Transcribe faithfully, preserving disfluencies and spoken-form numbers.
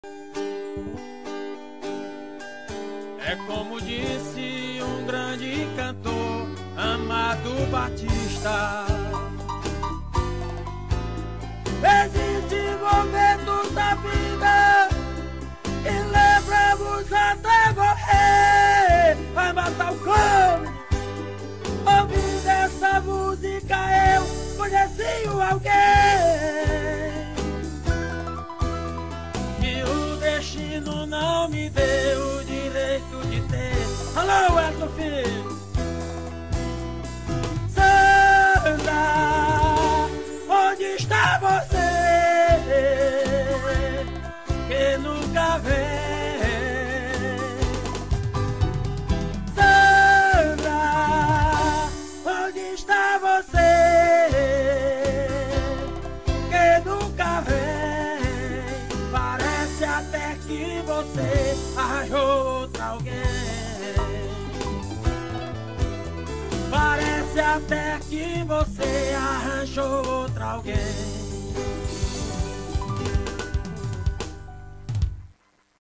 É como disse um grande cantor, Amado Batista: existe momentos da vida e levamos até morrer. Vai matar o cão. Ouvindo essa música eu conheci alguém que o destino não me deu o direito de ter. Alô, Elton Filho. Sandra, onde está você que nunca vem? Sandra, onde está você que nunca vem? Parece até que você arranjou outra alguém. Parece até que você arranjou outra alguém.